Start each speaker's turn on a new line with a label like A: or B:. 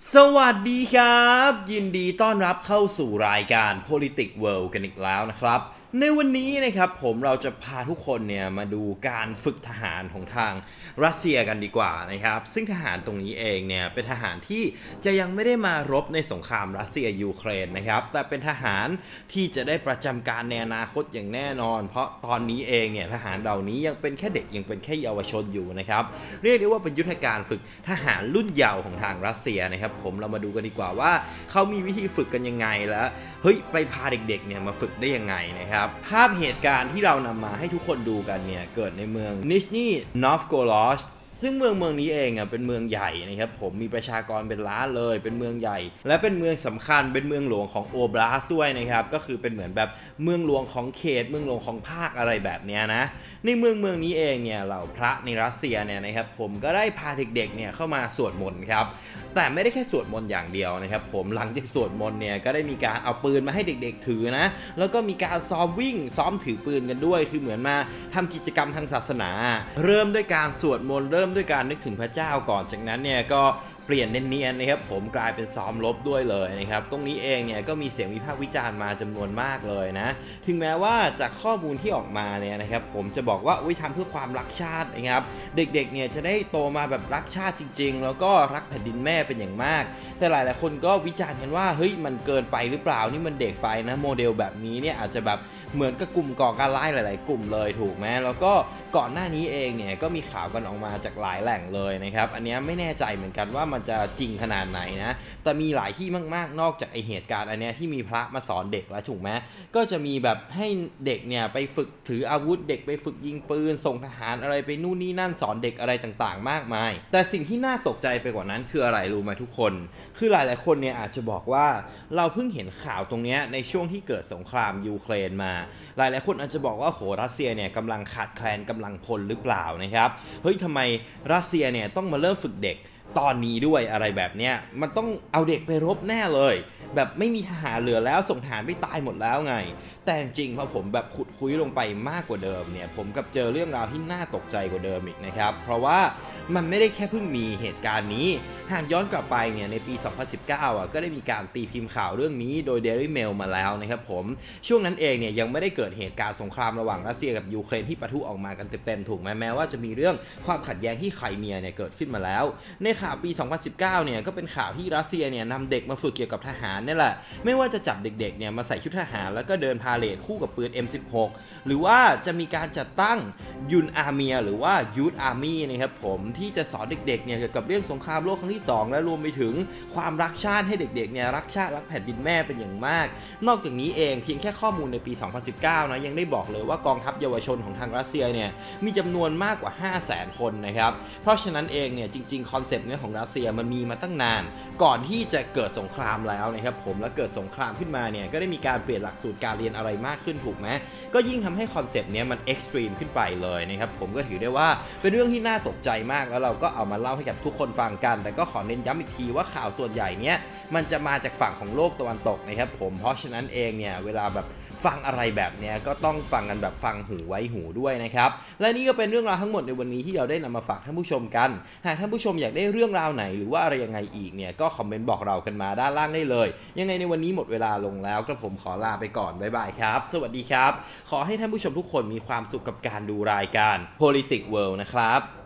A: สวัสดีครับยินดีต้อนรับเข้าสู่รายการ Politics World กันอีกแล้วนะครับในวันนี้นะครับเราจะพาทุกคนเนี่ยมาดูการฝึกทหารของทางรัสเซียกันดีกว่านะครับซึ่งทหารตรงนี้เองเนี่ยเป็นทหารที่จะยังไม่ได้มารบในสงครามรัสเซียยูเครนนะครับแต่เป็นทหารที่จะได้ประจำการในอนาคตอย่างแน่นอนเพราะตอนนี้เองเนี่ยทหารเหล่านี้ยังเป็นแค่เด็กยังเป็นแค่เยาวชนอยู่นะครับเรียกได้ว่าเป็นยุทธการฝึกทหารรุ่นเยาว์ของทางรัสเซียนะครับเรามาดูกันดีกว่าว่าเขามีวิธีฝึกกันยังไงแล้วไปพาเด็กๆเนี่ยมาฝึกได้ยังไงนะครับภาพเหตุการณ์ที่เรานำมาให้ทุกคนดูกันเนี่ยเกิดในเมืองนิชนีนอฟโกลอชซึ่งเมืองนี้เองเป็นเมืองใหญ่นะครับมีประชากรเป็นล้านเลยเป็นเมืองใหญ่และเป็นเมืองสำคัญเป็นเมืองหลวงของโอบลาสด้วยนะครับก็คือเป็นเหมือนแบบเมืองหลวงของเขตเมืองหลวงของภาคอะไรแบบนี้นะในเมืองนี้เองเนี่ยเหล่าพระในรัสเซียเนี่ยนะครับก็ได้พาเด็กๆเนี่ยเข้ามาสวดมนต์ครับแต่ไม่ได้แค่สวดมนต์อย่างเดียวนะครับหลังจากสวดมนต์เนี่ยก็ได้มีการเอาปืนมาให้เด็กๆถือนะแล้วก็มีการซ้อมวิ่งซ้อมถือปืนกันด้วยคือเหมือนมาทำกิจกรรมทางศาสนาเริ่มด้วยการสวดมนต์เริ่มด้วยการนึกถึงพระเจ้าก่อนจากนั้นเนี่ยก็เปลี่ยนเนียนๆนะครับกลายเป็นซ้อมรบด้วยเลยนะครับตรงนี้เองเนี่ยก็มีเสียงวิพากษ์วิจารณ์มาจำนวนมากเลยนะถึงแม้ว่าจากข้อมูลที่ออกมาเนี่ยนะครับจะบอกว่าทำเพื่อความรักชาตินะครับเด็กๆเนี่ยจะได้โตมาแบบรักชาติจริงๆแล้วก็รักแผ่นดินแม่เป็นอย่างมากแต่หลายๆคนก็วิจารณ์กันว่ามันเกินไปหรือเปล่านี่มันเด็กไปนะโมเดลแบบนี้เนี่ยอาจจะแบบเหมือนกับกลุ่มก่อการร้ายหลายๆกลุ่มเลยถูกไหมแล้วก็ก่อนหน้านี้เองเนี่ยก็มีข่าวกันออกมาจากหลายแหล่งเลยนะครับอันนี้ไม่แน่ใจเหมือนกันว่ามันจะจริงขนาดไหนนะแต่มีหลายที่มากๆนอกจากเหตุการณ์อันนี้ที่มีพระมาสอนเด็กแล้วถูกไหมก็จะมีแบบให้เด็กเนี่ยไปฝึกถืออาวุธเด็กไปฝึกยิงปืนส่งทหารอะไรไปนู่นนี่นั่นสอนเด็กอะไรต่างๆมากมายแต่สิ่งที่น่าตกใจไปกว่านั้นคืออะไรรู้ไหมทุกคนคือหลายๆคนเนี่ยอาจจะบอกว่าเราเพิ่งเห็นข่าวตรงนี้ในช่วงที่เกิดสงครามยูเครนมาหลายๆคนอาจจะบอกว่ารัสเซียเนี่ยกำลังขาดแคลนกำลังพลหรือเปล่านะครับทำไมรัสเซียเนี่ยต้องมาเริ่มฝึกเด็กตอนนี้ด้วยอะไรแบบเนี้ยมันต้องเอาเด็กไปรบแน่เลยแบบไม่มีทหารเหลือแล้วส่งทหารไปตายหมดแล้วไงแต่จริงพอผมแบบขุดคุยลงไปมากกว่าเดิมเนี่ยผมกับเจอเรื่องราวที่น่าตกใจกว่าเดิมอีกนะครับเพราะว่ามันไม่ได้แค่เพิ่งมีเหตุการณ์นี้หากย้อนกลับไปเนี่ยในปี 2019ก็ได้มีการตีพิมพ์ข่าวเรื่องนี้โดย Daily Mail มาแล้วนะครับช่วงนั้นเองเนี่ยยังไม่ได้เกิดเหตุการณ์สงครามระหว่างรัสเซียกับยูเครนที่ปะทุออกมากันเต็มๆถูกไหมแม้ว่าจะมีเรื่องความขัดแย้งที่ไครเมียเนี่ยเกิดขึ้นมาแล้วในข่าวปี 2019เนี่ยก็เป็นข่าวที่รัสเซียเนี่ยนำเด็กมาฝึกเกี่ยวกับทหารนี่แหละไม่ว่าจะจับเด็กๆเนี่ยมาใส่ชุดทหารแล้วก็เดินพาเลทคู่กับปืน M16 หรือว่าจะมีการจัดตั้งยุนอาร์เมียหรือว่ายูทอาร์มี่นะครับที่จะสอนเด็กๆเนี่ยเกี่ยวกับเรื่องสงครามโลกครั้งที่2และรวมไปถึงความรักชาติให้เด็กๆเนี่ยรักชาติรักแผ่นดินแม่เป็นอย่างมากนอกจากนี้เองเพียงแค่ข้อมูลในปี 2019 นะยังได้บอกเลยว่ากองทัพเยาวชนของทางรัสเซียเนี่ยมีจำนวนมากกว่า 500,000 คนนะครับเพราะฉะนั้นเองเนี่ยจริงๆคอนเซปต์เนี่ยของรัสเซียมันมีมาตั้งนานก่อนที่จะเกิดสงครามแล้วนะครับและเกิดสงครามขึ้นมาเนี่ยก็ได้มีการเปลี่ยนหลักสูตรการเรียนอะไรมากขึ้นถูกไหมก็ยิ่งทำให้คอนเซปต์นี้มันเอ็กซ์ตรีมขึ้นไปเลยนะครับก็ถือได้ว่าเป็นเรื่องที่น่าตกใจมากแล้วเราก็เอามาเล่าให้กับทุกคนฟังกันแต่ก็ขอเน้นย้ำอีกทีว่าข่าวส่วนใหญ่เนี้ยมันจะมาจากฝั่งของโลกตะวันตกนะครับเพราะฉะนั้นเองเนี่ยเวลาแบบฟังอะไรแบบนี้ก็ต้องฟังกันแบบฟังหูไว้หูด้วยนะครับและนี่ก็เป็นเรื่องราวทั้งหมดในวันนี้ที่เราได้นำมาฝากท่านผู้ชมกันหากท่านผู้ชมอยากได้เรื่องราวไหนหรือว่าอะไรยังไงอีกเนี่ยก็คอมเมนต์บอกเรากันมาด้านล่างได้เลยยังไงในวันนี้หมดเวลาลงแล้วก็ผมขอลาไปก่อนบ๊ายบายครับสวัสดีครับขอให้ท่านผู้ชมทุกคนมีความสุขกับการดูรายการ Politics World นะครับ